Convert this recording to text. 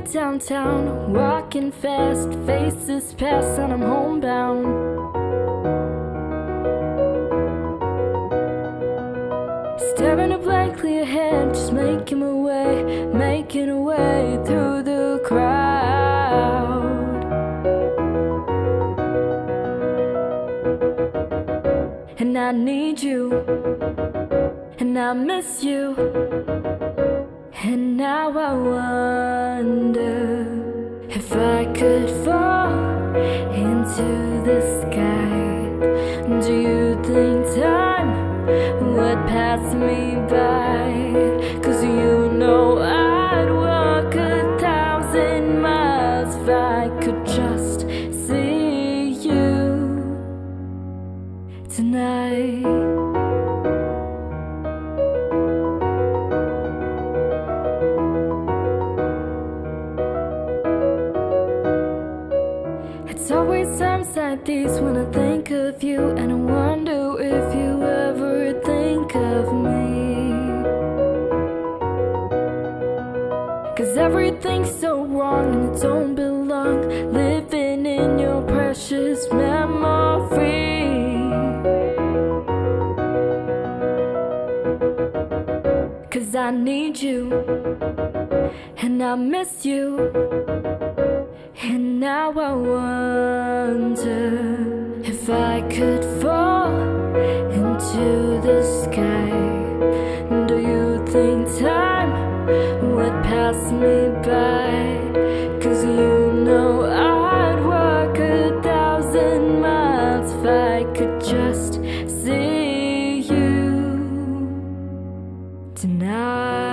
downtown, walking fast, faces pass and I'm homebound. Staring up blankly ahead, just making my way through the crowd. And I need you, and I miss you. And now I wonder if I could fall into the sky. Do you think time would pass me by? 'Cause you know I'd walk 1,000 miles if I could just see you tonight. It's always times like these when I think of you, and I wonder if you ever think of me. 'Cause everything's so wrong and it don't belong, living in your precious memory. 'Cause I need you, and I miss you. And now I wonder if I could fall into the sky. Do you think time would pass me by? 'Cause you know I'd walk 1,000 miles if I could just see you tonight.